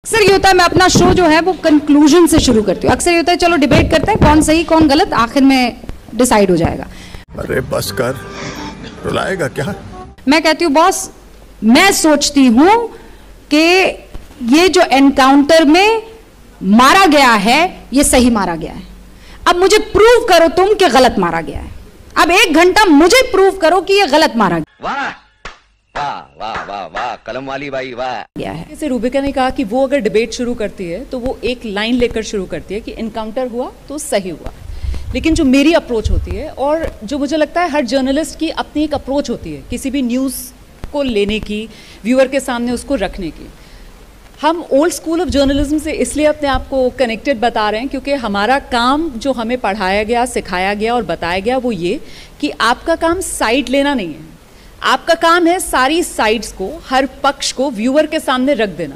अक्सर ये होता है, मैं अपना शो जो है वो कंक्लूजन से शुरू करती हूँ। अक्सर ये होता है चलो डिबेट करते हैं, कौन सही कौन गलत आखिर में डिसाइड हो जाएगा। अरे बस कर, रुलाएगा क्या? मैं कहती हूँ बॉस, मैं सोचती हूँ कि ये जो एनकाउंटर में मारा गया है ये सही मारा गया है। अब मुझे प्रूव करो तुम कि गलत मारा गया है। अब 1 घंटा मुझे प्रूव करो कि ये गलत मारा वाह वाह वाह वाह वाह, कलम वाली बाई वाह। गया है। जैसे रूबिका ने कहा कि वो अगर डिबेट शुरू करती है तो वो एक लाइन लेकर शुरू करती है कि इनकाउंटर हुआ तो सही हुआ। लेकिन जो मेरी अप्रोच होती है, और जो मुझे लगता है हर जर्नलिस्ट की अपनी एक अप्रोच होती है किसी भी न्यूज़ को लेने की, व्यूअर के सामने उसको रखने की। हम ओल्ड स्कूल ऑफ जर्नलिज्म से इसलिए अपने आप को कनेक्टेड बता रहे हैं क्योंकि हमारा काम जो हमें पढ़ाया गया, सिखाया गया और बताया गया वो ये कि आपका काम साइड लेना नहीं है। आपका काम है सारी साइड्स को, हर पक्ष को व्यूअर के सामने रख देना।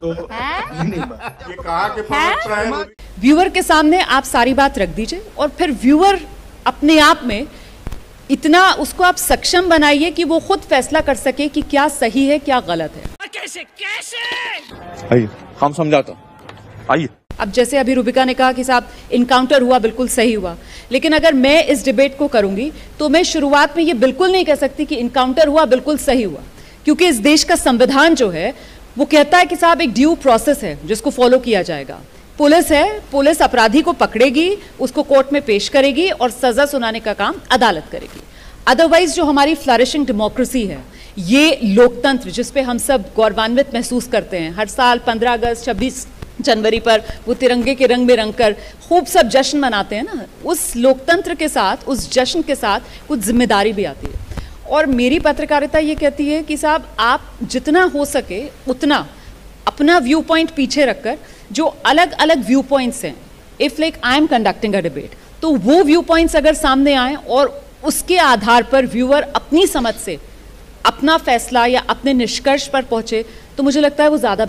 व्यूअर के सामने आप सारी बात रख दीजिए और फिर व्यूअर अपने आप में इतना उसको आप सक्षम बनाइए कि वो खुद फैसला कर सके कि क्या सही है क्या गलत है। कैसे कैसे आइए हम समझाता हूं, आइए। अब जैसे अभी रूबिका ने कहा कि साहब इनकाउंटर हुआ बिल्कुल सही हुआ, लेकिन अगर मैं इस डिबेट को करूंगी तो मैं शुरुआत में ये बिल्कुल नहीं कह सकती कि इनकाउंटर हुआ बिल्कुल सही हुआ, क्योंकि इस देश का संविधान जो है वो कहता है कि साहब एक ड्यू प्रोसेस है जिसको फॉलो किया जाएगा। पुलिस है, पुलिस अपराधी को पकड़ेगी, उसको कोर्ट में पेश करेगी और सजा सुनाने का काम अदालत करेगी। अदरवाइज जो हमारी फ्लरिशिंग डेमोक्रेसी है, ये लोकतंत्र जिस पे हम सब गौरवान्वित महसूस करते हैं, हर साल 15 अगस्त 26 जनवरी पर वो तिरंगे के रंग में रंग कर खूब सब जश्न मनाते हैं ना, उस लोकतंत्र के साथ, उस जश्न के साथ कुछ जिम्मेदारी भी आती है। और मेरी पत्रकारिता ये कहती है कि साहब आप जितना हो सके उतना अपना व्यू पॉइंट पीछे रखकर जो अलग अलग व्यू पॉइंट्स हैं, if like I am conducting a debate, तो वो व्यू पॉइंट्स अगर सामने आए और उसके आधार पर व्यूअर अपनी समझ से अपना फैसला या अपने निष्कर्ष पर पहुंचे तो मुझे लगता है वो ज्यादा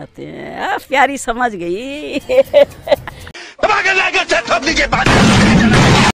प्यारी समझ गई।